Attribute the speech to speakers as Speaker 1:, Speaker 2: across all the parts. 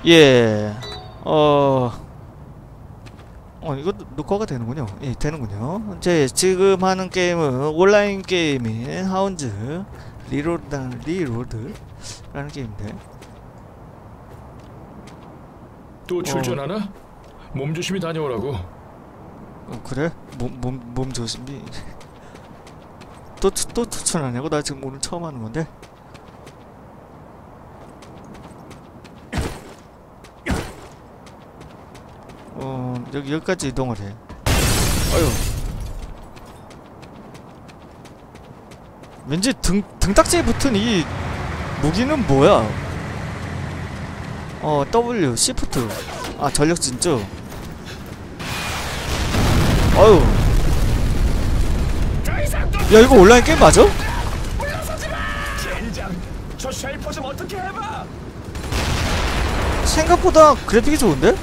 Speaker 1: 예. 이거 녹화가 되는군요. 예, 되는군요. 제 지금 하는 게임은 온라인 게임인 하운즈 리로드라는 게임인데.
Speaker 2: 또 출전하나? 몸 조심히 다녀오라고.
Speaker 1: 그래? 몸 조심히. 또 추천하냐고? 나 지금 오늘 처음 하는 건데. 여기까지 이동을 해. 아유. 왠지 등딱지에 붙은 이 무기는 뭐야? W, Shift. 아, 전력 진주. 아유. 야, 이거 온라인 게임 맞아?
Speaker 2: 저 쉐이퍼 좀 어떻게 해봐.
Speaker 1: 생각보다 그래픽이 좋은데?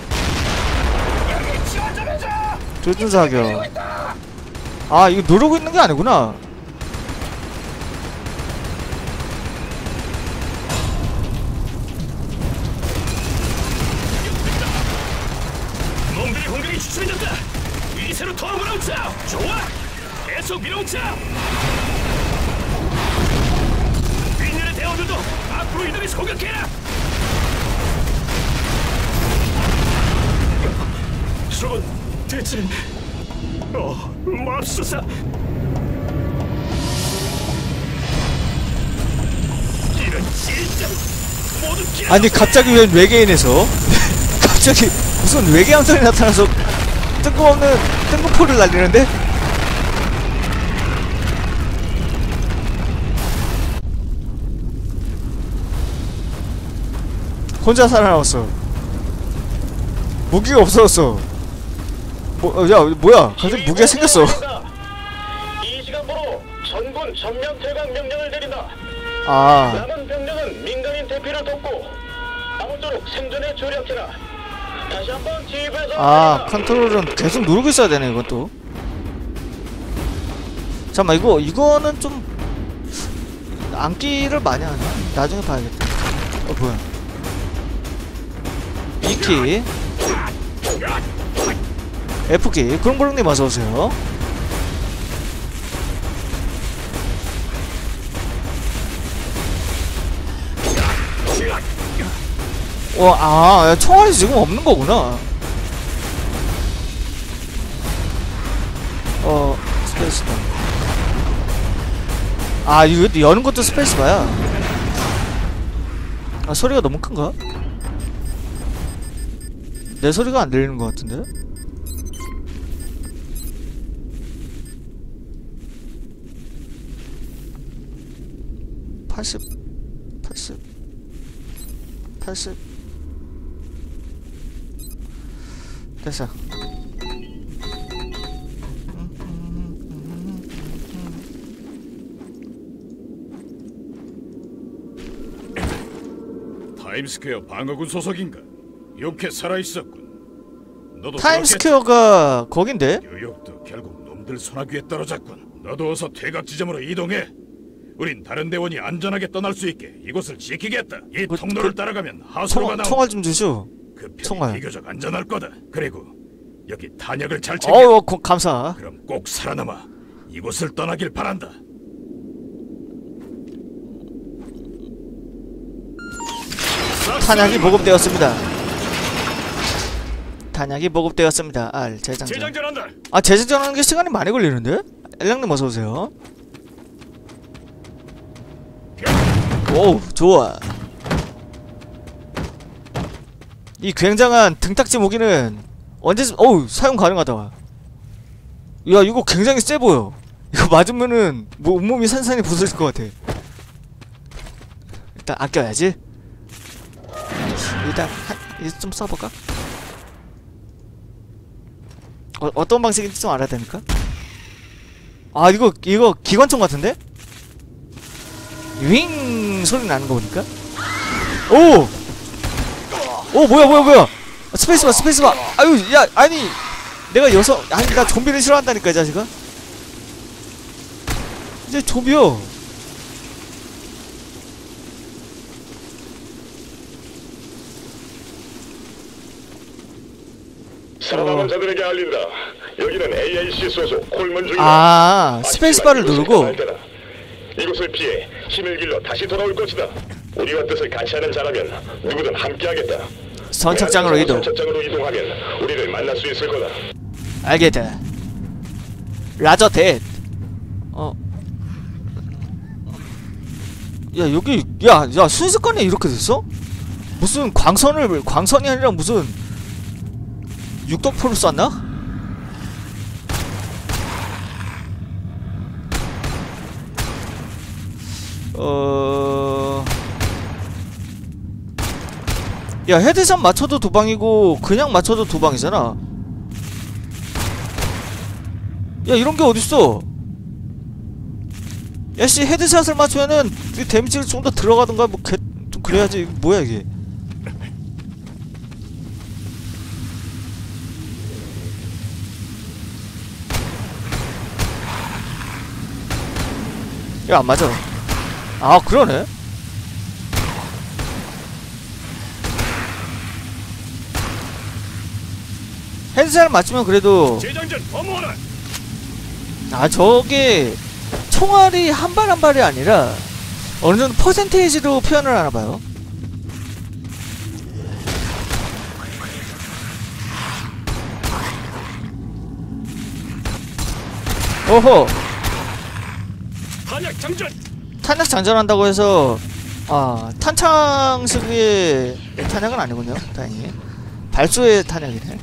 Speaker 1: 조준 사격. 아, 이거 누르고 있는 게 아니구나.
Speaker 2: 놈들의 공격이 주춤해졌다. 이리새로 더 몰아오자. 좋아. 계속 밀어오자. 윗면의 대원들도 앞으로 이들이 공격해라. 저건 대체 맙소사. 이런 진짜 모두 기라.
Speaker 1: 아니, 갑자기 웬 외계인에서 갑자기 무슨 외계 함선이 나타나서 뜬금없는 뜬금포를 날리는데? 혼자 살아남았어. 무기가 없어졌어. 야, 뭐야? 갑자기 무기가 생겼어.
Speaker 3: 이 시간부로 전군 전면 퇴각 명령을 내린다.
Speaker 1: 아,
Speaker 3: 남은 병력은 민간인 대피를 돕고 아무쪼록 생존에 조력해라. 다시 한번 지휘부에서
Speaker 1: 컨트롤은 계속 누르고 있어야 되네, 이것도. 잠깐만, 이거는 좀 암기를 많이 하나? 나중에 봐야겠다. 뭐야? 2키 F키. 그롱그롱님 어서오세요. 총알이 지금 없는 거구나. 스페이스바. 이거 여는 것도 스페이스바야. 소리가 너무 큰가? 내 소리가 안 들리는 것 같은데? 팔십 됐어.
Speaker 4: 타임스퀘어 방어군 소속인가? 욕해 살아있었군. 너도
Speaker 1: 타임스퀘어가 거긴데?
Speaker 4: 뉴욕도 결국 놈들 소나귀에 떨어졌군. 너도 어서 퇴각 지점으로 이동해. 우린 다른 대원이 안전하게 떠날 수 있게 이곳을 지키겠다. 이 통로를 따라가면 하수로가 나온다.
Speaker 1: 총알 좀 주시오.
Speaker 4: 그 편이
Speaker 1: 총알.
Speaker 4: 비교적 안전할 거다. 그리고 여기 탄약을 잘 챙겨.
Speaker 1: 감사.
Speaker 4: 그럼 꼭 살아남아 이곳을 떠나길 바란다.
Speaker 1: 탄약이 보급되었습니다. 재장전.
Speaker 2: 재장전한다.
Speaker 1: 재장전하는 게 시간이 많이 걸리는데? 엘랑님 어서오세요. 오, 좋아. 이 굉장한 등딱지 무기는 언제쯤 사용 가능하다. 야, 이거 굉장히 세 보여. 이거 맞으면은 온몸이 산산이 부서질 것 같아. 일단 아껴야지. 일단 이제 좀 써볼까? 어떤 방식인지 좀 알아야 되니까. 이거 기관총 같은데? 윙 소리 나는 거 보니까. 뭐야. 스페이스바. 아유, 야, 아니, 내가 나 좀비를 싫어한다니까, 이 자식아. 이제 좀비요.
Speaker 3: 살아남은 자들에게 알린다. 여기는 AIC 소속 콜먼 중이다.
Speaker 1: 아, 스페이스바를 누르고.
Speaker 3: 이곳을 피해 힘을 길러 다시 돌아올 것이다. 우리와 뜻을 같이 하는 자라면 누구든 함께하겠다.
Speaker 1: 선착장으로 이동.
Speaker 3: 선착장으로 이동하면 우리를 만날 수 있을 거다.
Speaker 1: 알겠다. 라저 댓. 야 여기 야 순식간에 이렇게 됐어? 무슨 광선이 아니라 무슨 육덕포를 쐈나? 야 헤드샷 맞춰도 두 방이고 그냥 맞춰도 두 방이잖아. 야 이런 게 어딨어? 야씨 헤드샷을 맞추면은 데미지가 좀 더 들어가던가 뭐 좀 그래야지. 뭐야 이게? 야 안 맞아. 아 그러네. 헤드샷을 맞추면 그래도
Speaker 2: 재장전 범원은
Speaker 1: 아 저게 총알이 한 발 한 발이 아니라 어느 정도 퍼센테이지로 표현을 하나 봐요. 오호.
Speaker 2: 탄약 장전.
Speaker 1: 탄약 장전한다고 해서 탄창식의 탄약은 아니군요. 다행히 발소의 탄약이네.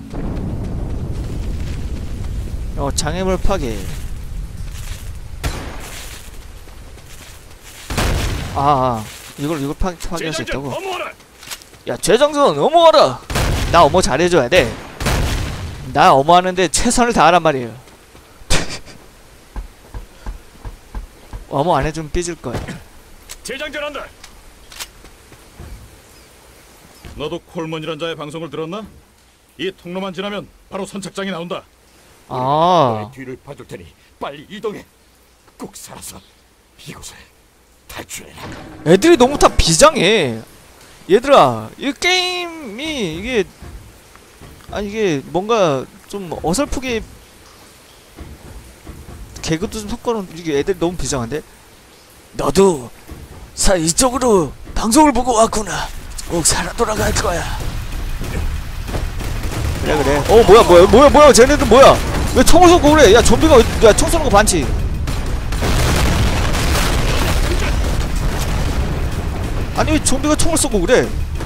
Speaker 1: 장애물 파괴. 이걸 파괴할 수 있다고. 야 재장전 어머하라. 나 어머 잘해줘야 돼. 나 어머 하는데 최선을 다하란 말이에요. 어머 안 해주면 삐질 거야.
Speaker 2: 재장전한다.
Speaker 4: 너도 콜먼이란 자의 방송을 들었나? 이 통로만 지나면 바로 선착장이 나온다.
Speaker 2: 너의 뒤를 봐줄 테니 빨리 이동해. 꼭 살아서 이곳을 탈출해라.
Speaker 1: 애들이 너무 다 비장해. 얘들아 이 게임이 이게 뭔가 좀 어설프게 개그도 좀 섞어놓은 이게 애들이 너무 비장한데? 너도 이쪽으로 방송을 보고 왔구나. 꼭 살아 돌아갈 거야. 그래. 뭐야 쟤네들 뭐야? 왜 총을 쏘고 그래? 야 좀비가 야 총 쏘는 거 반칙. 아니 왜 좀비가 총을 쏘고 그래?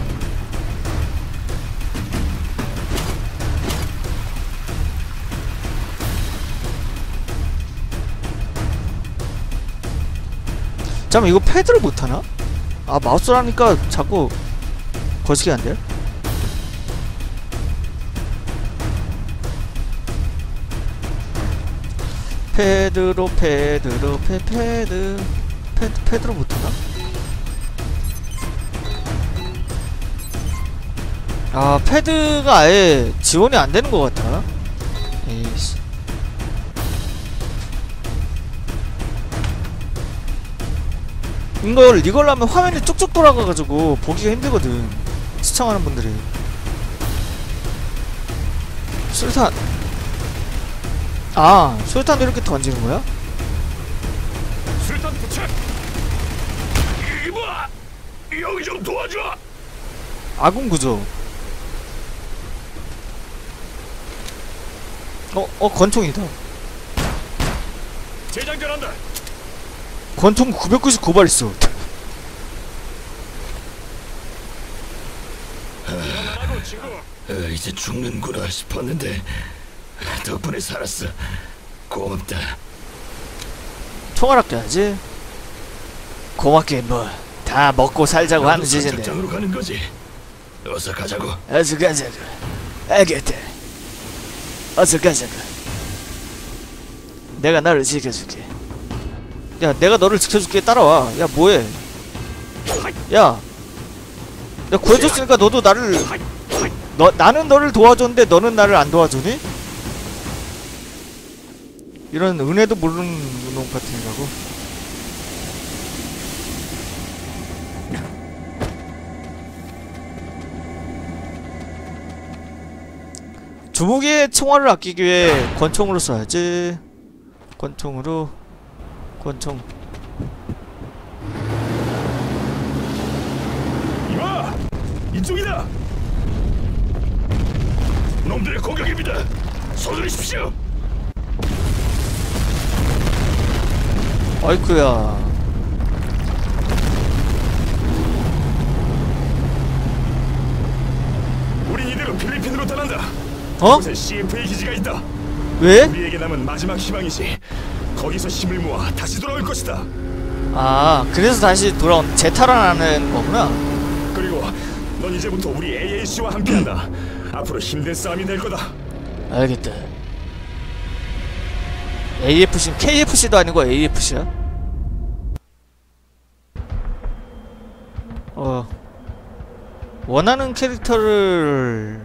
Speaker 1: 잠깐만 이거 패드를 못하나? 마우스라니까 자꾸 거시기 안 돼? 패드로 못하나? 패드가 아예 지원이 안 되는 것 같아. 에이씨. 이걸 하면 화면이 쭉쭉 돌아가가지고 보기가 힘들거든. 시청하는 분들이. 술탄. 술탄도 이렇게 던지는 거야?
Speaker 2: 술탄 부착. 이봐, 여기 좀 도와줘.
Speaker 1: 아군 구조. 권총이다.
Speaker 2: 재장전한다.
Speaker 1: 권총 999발 있어.
Speaker 2: 일어나라고 친구.
Speaker 5: 이제 죽는구나 싶었는데 덕분에 살았어. 고맙다.
Speaker 1: 총알 아껴야지. 고맙게 뭐 다 먹고 살자고 하는 짓인데.
Speaker 5: 선착장으로 가는 거지. 어서 가자고.
Speaker 1: 어서 가자고. 알겠다. 어서 가자고. 내가 너를 지켜줄게. 야 내가 너를 지켜줄게. 따라와. 야 뭐해? 야 내가 구해줬으니까 너도 나를 나는 너를 도와줬는데 너는 나를 안 도와주니? 이런 은혜도 모르는 놈 같은 거고. 주무기의 총알을 아끼기 위해 권총으로 써야지. 권총으로. 권총.
Speaker 2: 이봐! 이쪽이다! 놈들의 공격입니다! 서두르십시오!
Speaker 1: 어이쿠야.
Speaker 2: 우린 이대로 필리핀으로 떠난다!
Speaker 1: 어?
Speaker 2: 그곳에 CFA 기지가 있다!
Speaker 1: 왜?
Speaker 2: 우리에게 남은 마지막 희망이지. 거기서 힘을 모아 다시 돌아올 것이다.
Speaker 1: 아, 그래서 다시 돌아온 재탈환하는 거구나.
Speaker 2: 그리고 넌 이제부터 우리 AAC와 함께한다. 앞으로 힘든 싸움이 될 거다.
Speaker 1: 알겠다. AFC, KFC도 아니고 AFC야? 원하는 캐릭터를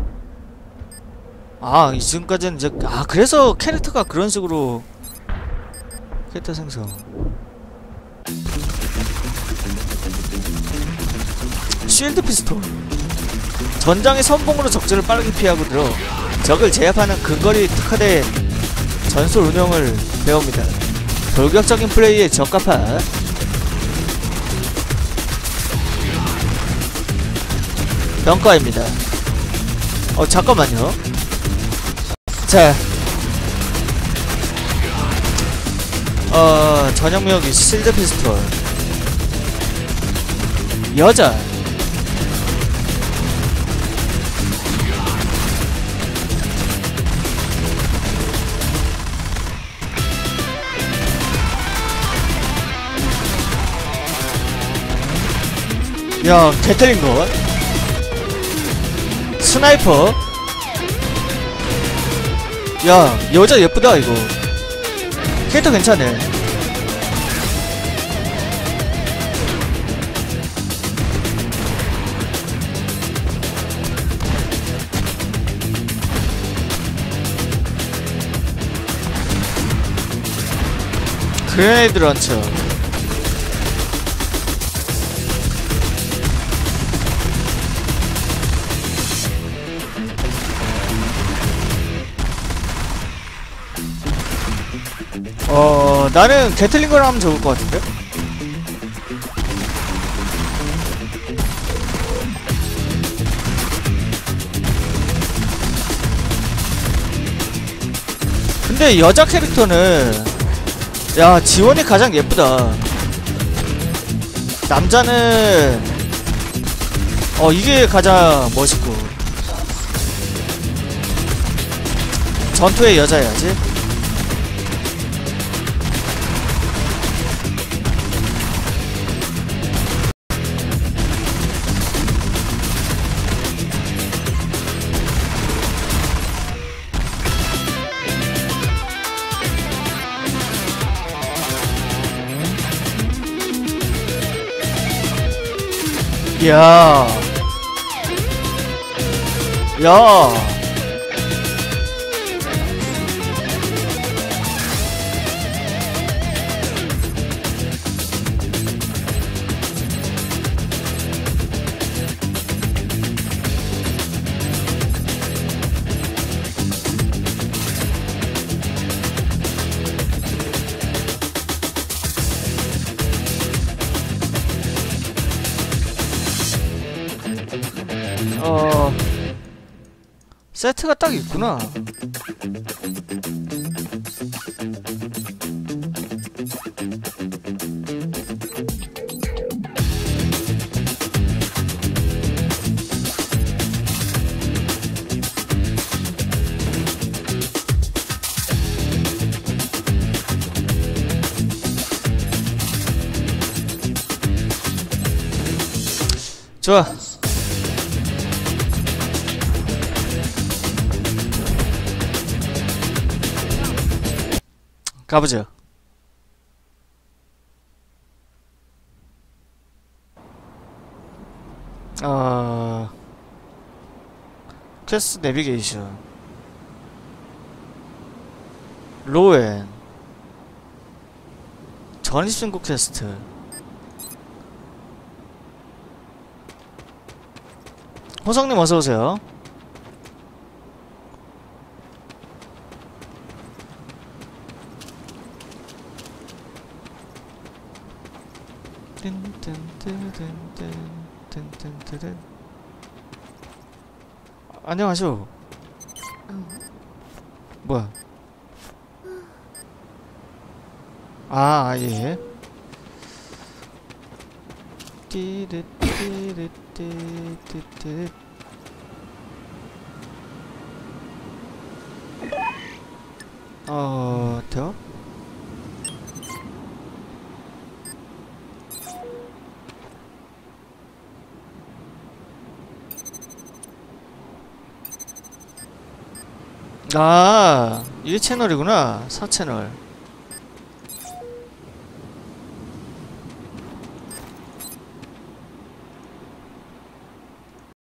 Speaker 1: 지금까지는 이제 그래서 캐릭터가 그런 식으로 캐릭터 생성. 쉴드 피스톨. 전장의 선봉으로 적들을 빠르게 피하고 들어 적을 제압하는 근거리 특화된 전술 운영을 배웁니다. 돌격적인 플레이에 적합한 평가입니다. 잠깐만요. 자, 전형무역이 실드 피스톨. 여자. 야, 개텔린거. 스나이퍼. 야, 여자 예쁘다 이거. 캐릭터 괜찮네. 그레네이드 런처. 나는 게틀링걸 하면 좋을 것 같은데? 근데 여자 캐릭터는 야, 지원이 가장 예쁘다. 남자는 이게 가장 멋있고 전투의 여자야지. 야, 야, 세트가 딱 있구나. 좋아. 가보자. 퀘스트 내비게이션. 로엔. 전입신고 퀘스트. 호성님 어서오세요. 뜬뜬뜬뜬뜬뜬뜬뜬. 안녕하쇼. 뭐야? 아, 예. 띠릿띠릿띠릿띠릿. 돼요? 아, 이게 채널이구나. 4채널.